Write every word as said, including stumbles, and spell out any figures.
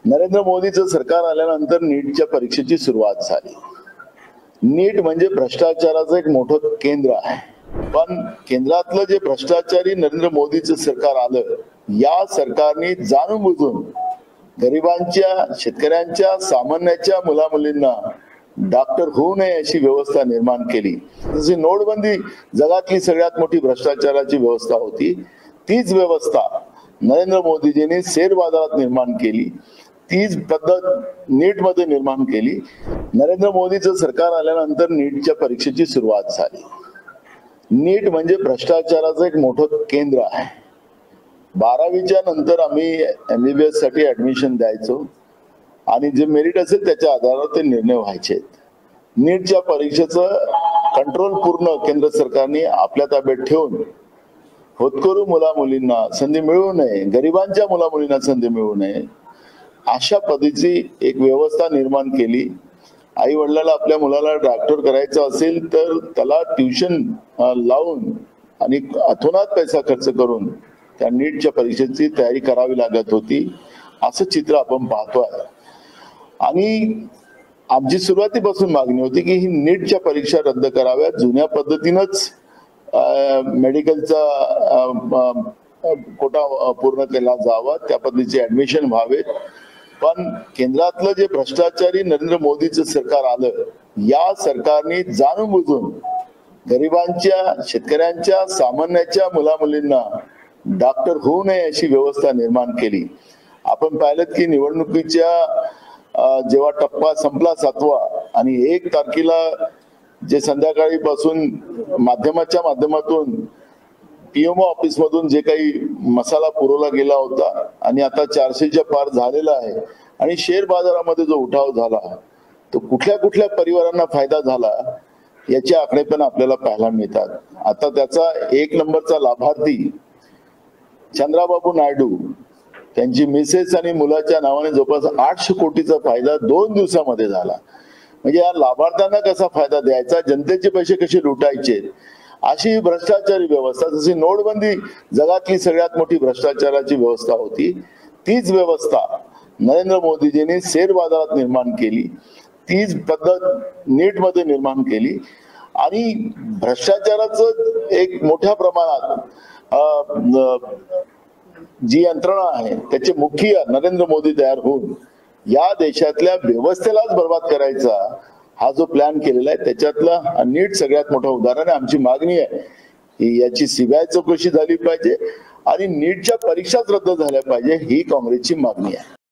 नरेंद्र मोदीचं सरकार आल्यानंतर नीटच्या परीक्षेची सुरुवात झाली। नीट म्हणजे भ्रष्टाचाराचं एक मोठं केंद्र आहे, पण केंद्रातलं जे भ्रष्टाचारी नरेंद्र मोदीचं सरकार आलं, या सरकारने जाणून बुजून गरिबांच्या, शेतकऱ्यांच्या, सामान्याच्या मुला मुलींना डॉक्टर होऊ नये अशी व्यवस्था निर्माण केली। जशी नोटबंदी जगातली सगळ्यात मोठी भ्रष्टाचाराची व्यवस्था होती, तीच व्यवस्था नरेंद्र मोदीजींनी शेअर बाजारात निर्माण केली, तीच पद्धत नीट मध्ये निर्माण केली। नरेंद्र मोदीचं सरकार आल्यानंतर नीटच्या परीक्षेची सुरुवात झाली। नीट म्हणजे भ्रष्टाचाराचं एक मोठं केंद्र आहे। बारावीच्या नंतर आम्ही एमबीबीएस साठी ऍडमिशन द्यायचो आणि जे मेरिट असेल त्याच्या आधारावर ते निर्णय व्हायचे। नीटच्या परीक्षेचं कंट्रोल पूर्ण केंद्र सरकारने आपल्या ताब्यात ठेवून होतकरू मुला मुलींना संधी मिळू नये, गरिबांच्या मुला मुलींना संधी मिळू नये अशा पद्धतीची एक व्यवस्था निर्माण केली। आई वडिलांना आपल्या मुलाला डॉक्टर करायचं असेल तर त्याला ट्युशन लावून आणि अतोनात पैसा खर्च करून त्या नीटच्या परीक्षेची तयारी करावी लागत होती, असं चित्र आपण पाहतोय। आणि आमची सुरुवातीपासून मागणी होती की ही नीटच्या परीक्षा रद्द कराव्यात, जुन्या पद्धतीनंच मेडिकलचा कोटा पूर्ण केला जावा, त्या पद्धतीचे ऍडमिशन व्हावेत। पण केंद्रातलं जे भ्रष्टाचारी नरेंद्र मोदीचं सरकार आलं, या सरकारने जाणून बुजून गरिबांच्या, शेतकऱ्यांच्या, सामान्याच्या मुला मुलींना डॉक्टर होऊ नये अशी व्यवस्था निर्माण केली। आपण पाहिलं की निवडणुकीच्या जेव्हा टप्पा संपला सातवा आणि एक तारखेला जे संध्याकाळी पासून माध्यमाच्या माध्यमातून पीएमओ ऑफिस मधून जे काही मसाला पुरवला गेला होता आणि आता चारशेच्या पार झालेला आहे आणि शेअर बाजारामध्ये जो उठाव झाला तो कुठल्या कुठल्या परिवारांना फायदा झाला याचे आकडे पण आपल्याला पाहायला मिळतात। आता त्याचा एक नंबरचा लाभार्थी चंद्राबाबू नायडू, त्यांची मिसेस आणि मुलाच्या नावाने जवळपास आठशे कोटीचा फायदा दोन दिवसामध्ये झाला। म्हणजे या लाभार्थ्यांना कसा फायदा द्यायचा, जनतेचे पैसे कसे लुटायचे, अशी भ्रष्टाचारी व्यवस्था, जशी नोटबंदी जगातली सगळ्यात मोठी भ्रष्टाचाराची व्यवस्था होती, तीच व्यवस्था नरेंद्र मोदीजींनी शेअर बाजारात निर्माण केली, तीच पद्धत नीट मध्ये निर्माण केली। आणि भ्रष्टाचाराचं एक मोठ्या प्रमाणात जी यंत्रणा आहे त्याचे मुख्य नरेंद्र मोदी तयार होऊन या देशातल्या व्यवस्थेलाच बर्बाद करायचा हा जो प्लॅन केलेला आहे, त्याच्यातला नीट सगळ्यात मोठं उदाहरण आहे। आमची मागणी आहे की याची सीबीआय चौकशी झाली पाहिजे आणि नीटच्या परीक्षाच रद्द झाल्या पाहिजे, ही काँग्रेसची मागणी आहे।